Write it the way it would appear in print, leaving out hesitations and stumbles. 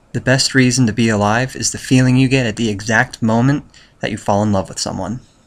The best reason to be alive is the feeling you get at the exact moment that you fall in love with someone.